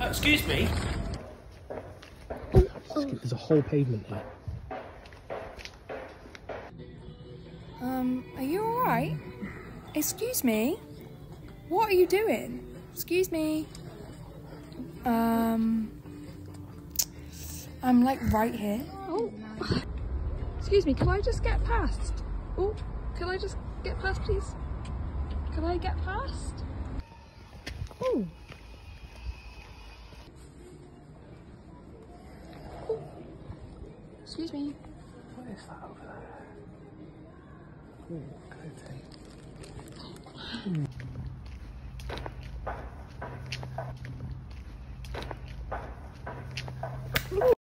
Excuse me. There's a whole pavement here. Are you alright? Excuse me? What are you doing? Excuse me? I'm like right here. Oh. Excuse me, can I just get past? Oh, can I just get past, please? Can I get past? Oh. Oh. Excuse me. What is that over there? Ooh, good thing.